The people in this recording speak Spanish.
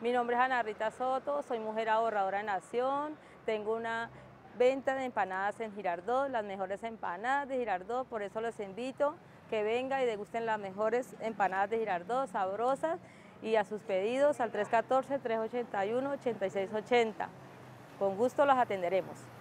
Mi nombre es Ana Rita Soto, soy mujer ahorradora de Nación, tengo una venta de empanadas en Girardot, las mejores empanadas de Girardot, por eso los invito que vengan y degusten las mejores empanadas de Girardot, sabrosas, y a sus pedidos al 314-381-8680. Con gusto los atenderemos.